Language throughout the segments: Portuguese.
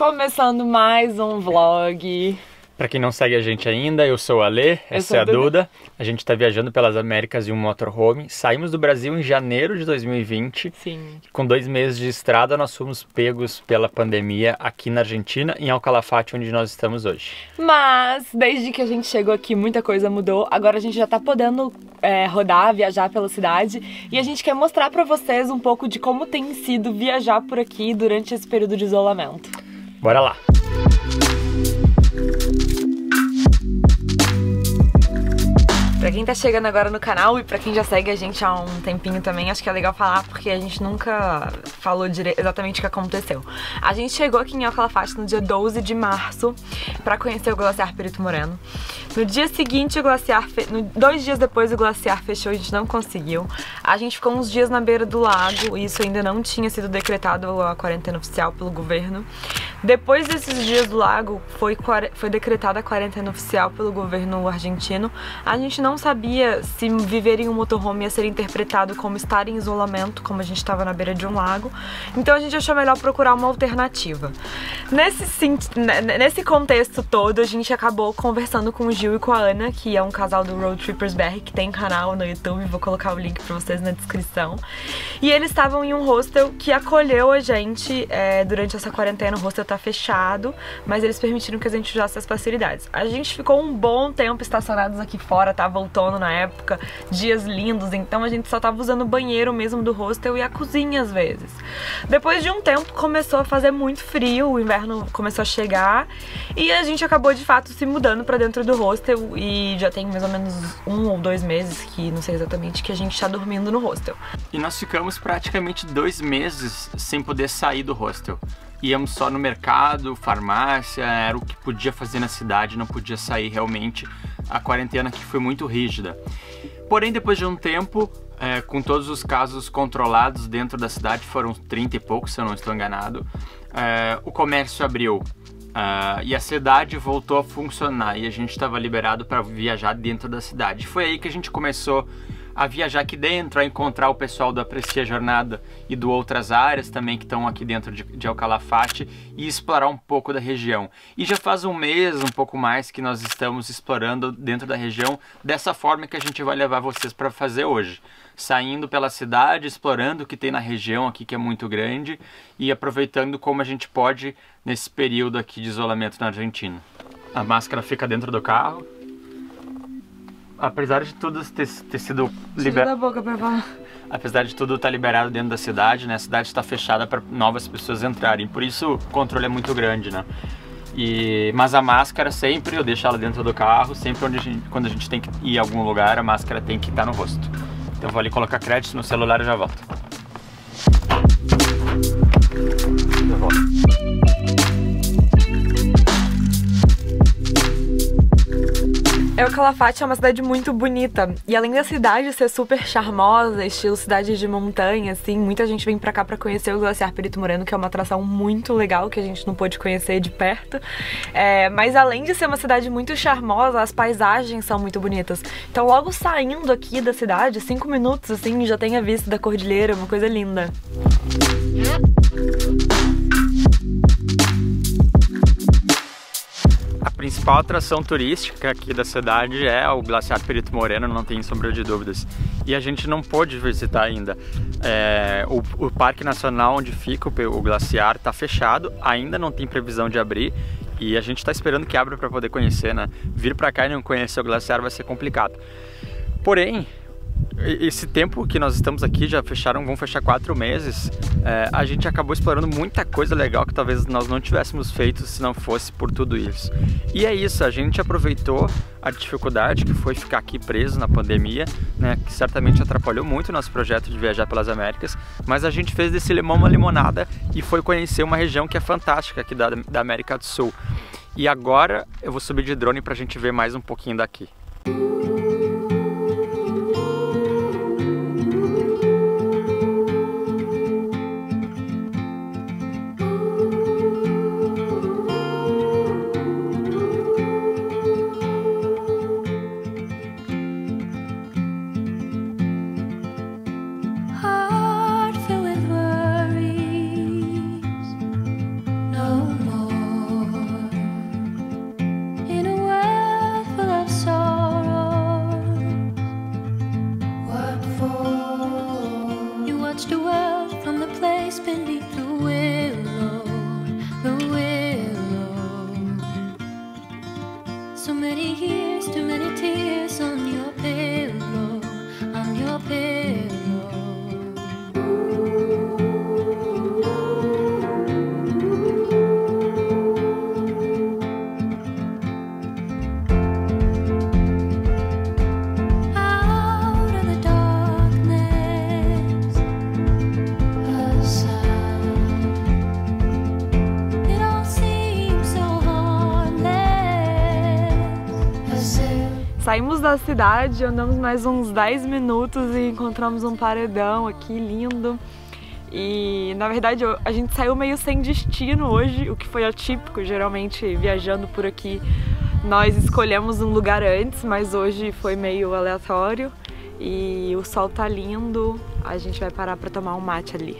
Começando mais um vlog. Pra quem não segue a gente ainda, eu sou o Alê, essa é a Duda. A gente tá viajando pelas Américas em um motorhome. Saímos do Brasil em janeiro de 2020. Sim. Com 2 meses de estrada, nós fomos pegos pela pandemia aqui na Argentina, em Alcalafate, onde nós estamos hoje. Mas, desde que a gente chegou aqui, muita coisa mudou. Agora a gente já tá podendo rodar, viajar pela cidade. E a gente quer mostrar pra vocês um pouco de como tem sido viajar por aqui durante esse período de isolamento. Bora lá! Pra quem tá chegando agora no canal e pra quem já segue a gente há um tempinho também, acho que é legal falar porque a gente nunca falou exatamente o que aconteceu. A gente chegou aqui em Alcalafate no dia 12 de março pra conhecer o Glaciar Perito Moreno. No dia seguinte, o glaciar 2 dias depois o glaciar fechou, a gente não conseguiu. A gente ficou uns dias na beira do lago e isso ainda não tinha sido decretado a quarentena oficial pelo governo. Depois desses dias do lago, foi decretada a quarentena oficial pelo governo argentino. A gente não sabia se viver em um motorhome ia ser interpretado como estar em isolamento, como a gente estava na beira de um lago. Então a gente achou melhor procurar uma alternativa. Nesse contexto todo, a gente acabou conversando com o Gil e com a Ana, que é um casal do Road Trippers BR, que tem canal no YouTube, vou colocar o link pra vocês na descrição. E eles estavam em um hostel que acolheu a gente durante essa quarentena. O hostel tá fechado, mas eles permitiram que a gente usasse as facilidades. A gente ficou um bom tempo estacionados aqui fora, tava outono na época, dias lindos, então a gente só tava usando o banheiro mesmo do hostel e a cozinha às vezes. Depois de um tempo começou a fazer muito frio, o inverno começou a chegar e a gente acabou de fato se mudando pra dentro do hostel e já tem mais ou menos 1 ou 2 meses, que não sei exatamente, que a gente tá dormindo no hostel. E nós ficamos praticamente 2 meses sem poder sair do hostel. Íamos só no mercado, farmácia, era o que podia fazer na cidade, não podia sair realmente. A quarentena aqui foi muito rígida. Porém, depois de um tempo, com todos os casos controlados dentro da cidade, foram 30 e poucos, se eu não estou enganado, o comércio abriu. E a cidade voltou a funcionar e a gente estava liberado para viajar dentro da cidade. Foi aí que a gente começou a viajar aqui dentro, a encontrar o pessoal do Aprecia Jornada e do outras áreas também que estão aqui dentro de Alcalafate e explorar um pouco da região. E já faz um mês, um pouco mais, que nós estamos explorando dentro da região dessa forma que a gente vai levar vocês para fazer hoje. Saindo pela cidade, explorando o que tem na região aqui, que é muito grande, e aproveitando como a gente pode nesse período aqui de isolamento na Argentina. A máscara fica dentro do carro. Apesar de tudo ter sido liberado, apesar de tudo estar liberado dentro da cidade, né? A cidade está fechada para novas pessoas entrarem, por isso o controle é muito grande, né? Mas a máscara sempre, eu deixo ela dentro do carro, sempre quando a gente tem que ir a algum lugar, a máscara tem que estar no rosto. Então eu vou ali colocar crédito no celular e já volto. Alcalafate é uma cidade muito bonita e além da cidade ser super charmosa, estilo cidade de montanha, assim, muita gente vem pra cá pra conhecer o Glaciar Perito Moreno, que é uma atração muito legal que a gente não pôde conhecer de perto. Mas além de ser uma cidade muito charmosa, as paisagens são muito bonitas. Então logo saindo aqui da cidade, 5 minutos assim, já tem a vista da cordilheira, uma coisa linda. A principal atração turística aqui da cidade é o Glaciar Perito Moreno, não tem sombra de dúvidas. E a gente não pôde visitar ainda. O Parque Nacional onde fica o glaciar está fechado, ainda não tem previsão de abrir. E a gente está esperando que abra para poder conhecer, né? Vir para cá e não conhecer o glaciar vai ser complicado. Porém, esse tempo que nós estamos aqui, vão fechar 4 meses, a gente acabou explorando muita coisa legal que talvez nós não tivéssemos feito se não fosse por tudo isso. E é isso, a gente aproveitou a dificuldade que foi ficar aqui preso na pandemia, né, que certamente atrapalhou muito o nosso projeto de viajar pelas Américas, mas a gente fez desse limão uma limonada e foi conhecer uma região que é fantástica aqui da América do Sul. E agora eu vou subir de drone pra gente ver mais um pouquinho daqui. Heart filled with worries, no more. Saímos da cidade, andamos mais uns 10 minutos e encontramos um paredão aqui lindo. E na verdade a gente saiu meio sem destino hoje, o que foi atípico. Geralmente viajando por aqui nós escolhemos um lugar antes, mas hoje foi meio aleatório. E o sol tá lindo, a gente vai parar pra tomar um mate ali.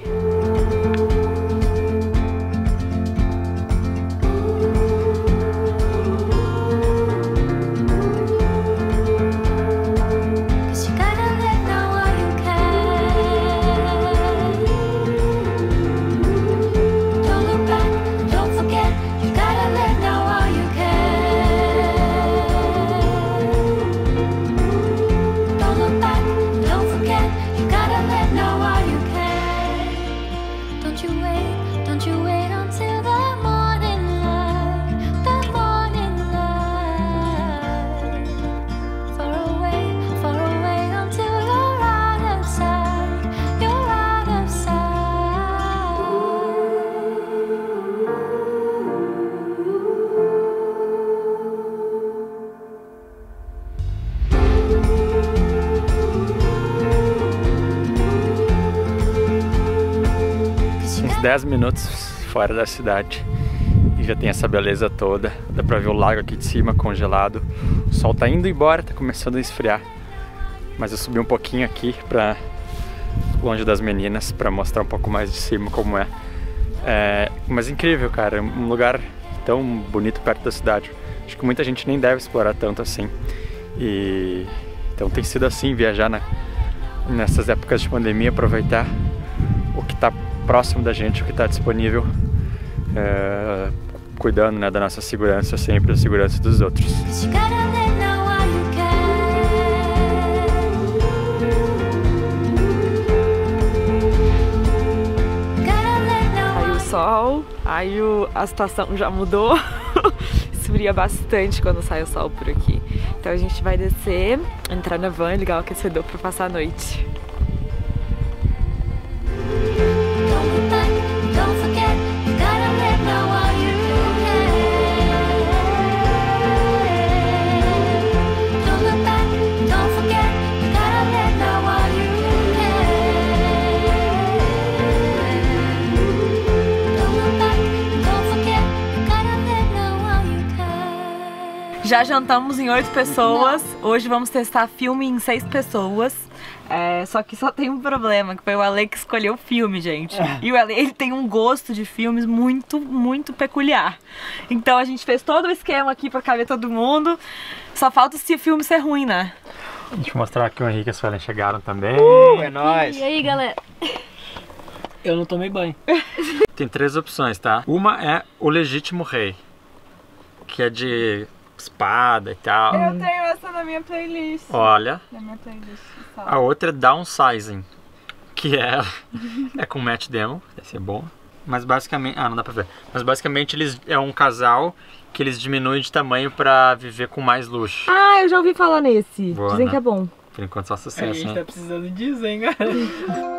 Uns 10 minutos fora da cidade e já tem essa beleza toda. Dá pra ver o lago aqui de cima congelado. O sol tá indo embora, tá começando a esfriar. Mas eu subi um pouquinho aqui pra longe das meninas pra mostrar um pouco mais de cima como é. Mas incrível, cara, um lugar tão bonito perto da cidade. Acho que muita gente nem deve explorar tanto assim. E então tem sido assim viajar nessas épocas de pandemia, aproveitar o que tá próximo da gente, o que está disponível, cuidando, né, da nossa segurança sempre, da segurança dos outros. Aí o sol, aí a situação já mudou, esfria bastante quando sai o sol por aqui. Então a gente vai descer, entrar na van e ligar o aquecedor para passar a noite. Já jantamos em 8 pessoas, hoje vamos testar filme em 6 pessoas. Só que só tem um problema, que foi o Ale que escolheu o filme, gente. E o Ale, ele tem um gosto de filmes muito, muito peculiar. Então a gente fez todo o esquema aqui pra caber todo mundo. Só falta se o filme ser ruim, né? Deixa eu mostrar que o Henrique e a Suelen chegaram também. É nóis! E aí, galera? Eu não tomei banho. Tem 3 opções, tá? Uma é O Legítimo Rei, que é de espada e tal. Eu tenho essa na minha playlist. Olha. Na minha playlist. A outra é Downsizing, que é com Matt Damon, deve ser bom. Mas basicamente... não dá pra ver. Mas basicamente é um casal que eles diminuem de tamanho pra viver com mais luxo. Eu já ouvi falar nesse. Boa, dizem né? que é bom. Por enquanto só A sucesso, gente né? tá precisando disso, hein, cara?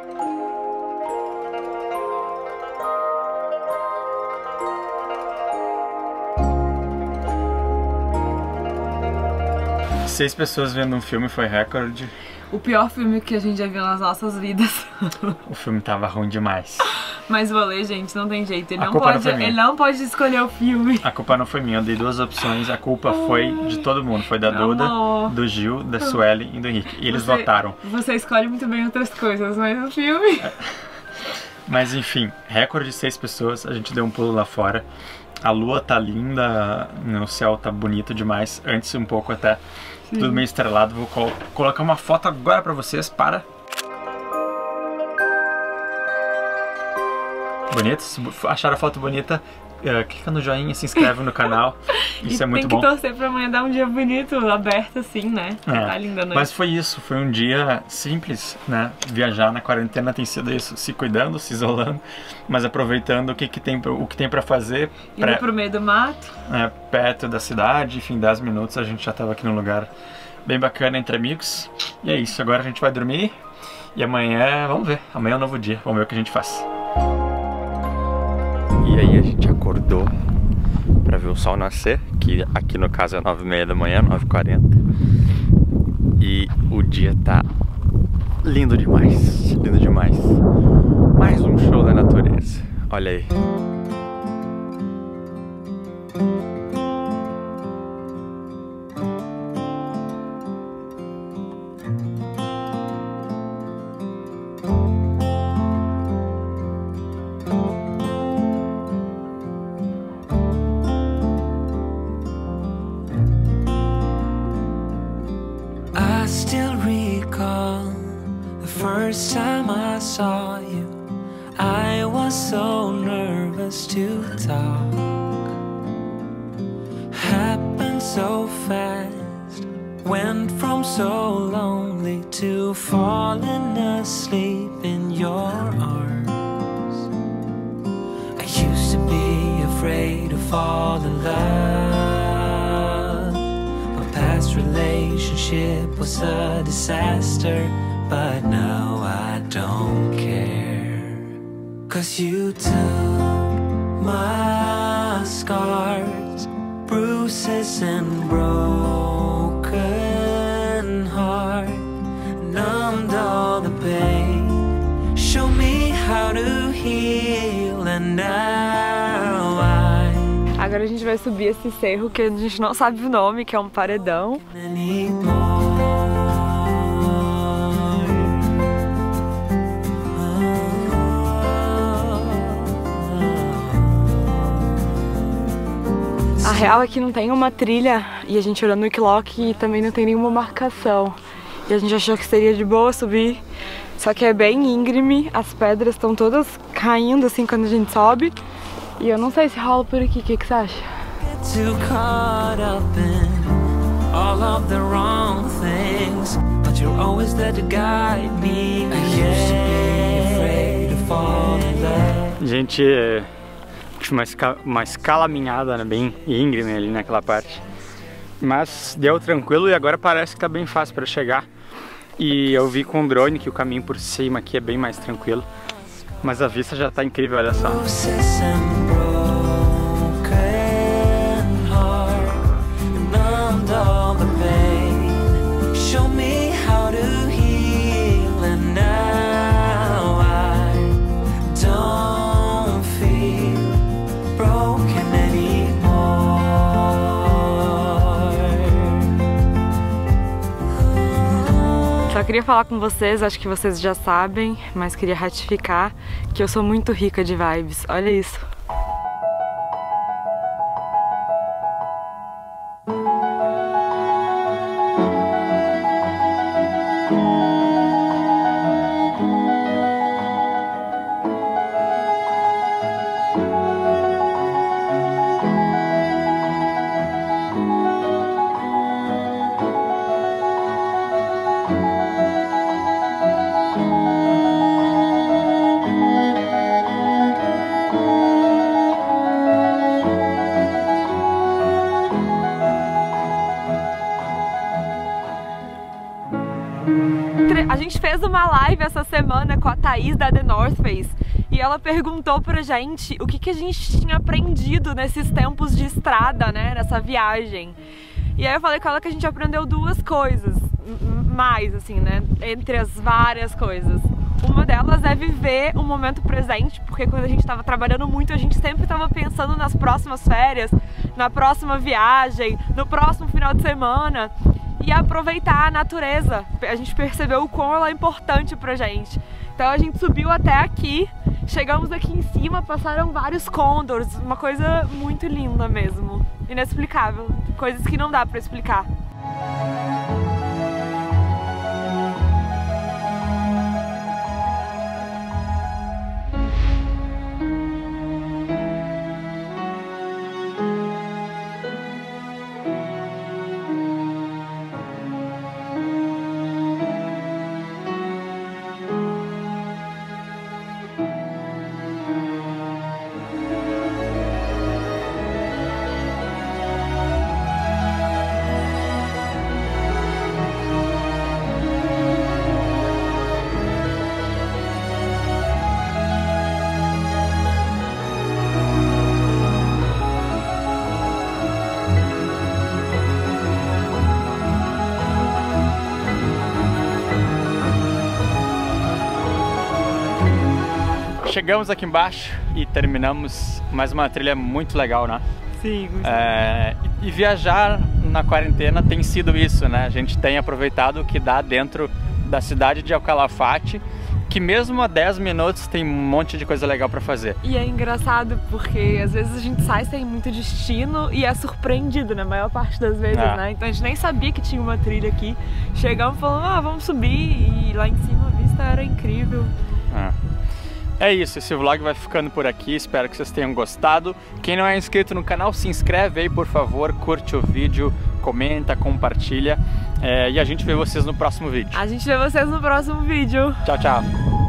6 pessoas vendo um filme foi recorde. O pior filme que a gente já viu nas nossas vidas. O filme tava ruim demais. Mas o Ale, gente, não tem jeito. Ele A não culpa não pode, foi minha. ele não pode escolher o filme. A culpa não foi minha, eu dei 2 opções. A culpa foi de todo mundo. Foi da Duda, Amor. do Gil, da Suelen e do Henrique. E eles votaram. Você escolhe muito bem outras coisas, mas o filme... Mas enfim, recorde de 6 pessoas. A gente deu um pulo lá fora. A lua tá linda, o céu tá bonito demais. Antes um pouco até, tudo meio estrelado. Vou colocar uma foto agora pra vocês, para. Bonito? Se acharam a foto bonita, clica no joinha, se inscreve no canal. Isso é muito bom. Tem que torcer pra amanhã dar um dia bonito, aberto assim, né? Tá linda a noite. Mas foi isso, foi um dia simples, né? Viajar na quarentena tem sido isso, se cuidando, se isolando, mas aproveitando o que tem pra fazer. Indo pro meio do mato. Perto da cidade, enfim, 10 minutos a gente já tava aqui num lugar bem bacana entre amigos. E é isso, agora a gente vai dormir e amanhã, vamos ver, amanhã é um novo dia, vamos ver o que a gente faz. E aí a gente acordou pra ver o sol nascer, que aqui no caso é 9h30 da manhã, 9h40. E o dia tá lindo demais, lindo demais. Mais um show da natureza, olha aí. I still recall the first time I saw you. I was so nervous to talk. Happened so fast. Went from so lonely to falling asleep in your arms. I used to be afraid to fall in love. My past relationship was a disaster, but now I don't care. 'Cause you took my scars, bruises and broken heart, numbed all the pain, show me how to heal, and now Agora a gente vai subir esse cerro que a gente não sabe o nome, que é um paredão. A real é que não tem uma trilha e a gente olhou no Wikiloc e também não tem nenhuma marcação. E a gente achou que seria de boa subir, só que é bem íngreme, as pedras estão todas caindo assim quando a gente sobe. E eu não sei se rola por aqui, o que você acha? Gente, uma escalaminhada, né, bem íngreme ali naquela parte. Mas deu tranquilo e agora parece que tá bem fácil para chegar. E eu vi com o drone que o caminho por cima aqui é bem mais tranquilo. Mas a vista já tá incrível, olha só. Só queria falar com vocês, acho que vocês já sabem, mas queria ratificar que eu sou muito rica de vibes. Olha isso. A gente fez uma live essa semana com a Thaís da The North Face e ela perguntou pra gente o que a gente tinha aprendido nesses tempos de estrada, né, nessa viagem. E aí eu falei com ela que a gente aprendeu duas coisas, mais assim, né, entre as várias coisas. Uma delas é viver o momento presente, porque quando a gente estava trabalhando muito, a gente sempre estava pensando nas próximas férias, na próxima viagem, no próximo final de semana. E aproveitar a natureza. A gente percebeu o quão ela é importante pra gente. Então a gente subiu até aqui, chegamos aqui em cima, passaram vários condors, uma coisa muito linda mesmo, inexplicável, coisas que não dá pra explicar. chegamos aqui embaixo e terminamos mais uma trilha muito legal, né? Sim, muito E viajar na quarentena tem sido isso, né? A gente tem aproveitado o que dá dentro da cidade de El Calafate, que mesmo a 10 minutos tem um monte de coisa legal pra fazer. E é engraçado porque às vezes a gente sai sem muito destino e é surpreendido na maior parte das vezes, né? Então a gente nem sabia que tinha uma trilha aqui. Chegamos falando, vamos subir, e lá em cima a vista era incrível. É isso, esse vlog vai ficando por aqui, espero que vocês tenham gostado. Quem não é inscrito no canal, se inscreve aí, por favor, curte o vídeo, comenta, compartilha. E a gente vê vocês no próximo vídeo. A gente vê vocês no próximo vídeo. Tchau, tchau.